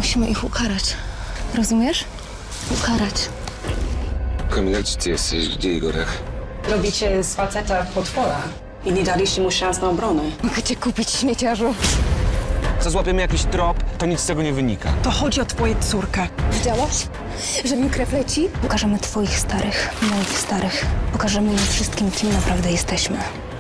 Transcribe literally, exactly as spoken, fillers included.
Musimy ich ukarać. Rozumiesz? Ukarać. Kamila, gdzie ty jesteś? Gdzie Igorek? Robicie z faceta potwora i nie daliście mu szans na obronę. Mogę cię kupić, śmieciarzu. Co złapiemy jakiś trop, to nic z tego nie wynika. To chodzi o twoją córkę. Widziałaś, że mi krew leci? Pokażemy twoich starych, moich starych. Pokażemy im wszystkim, kim naprawdę jesteśmy.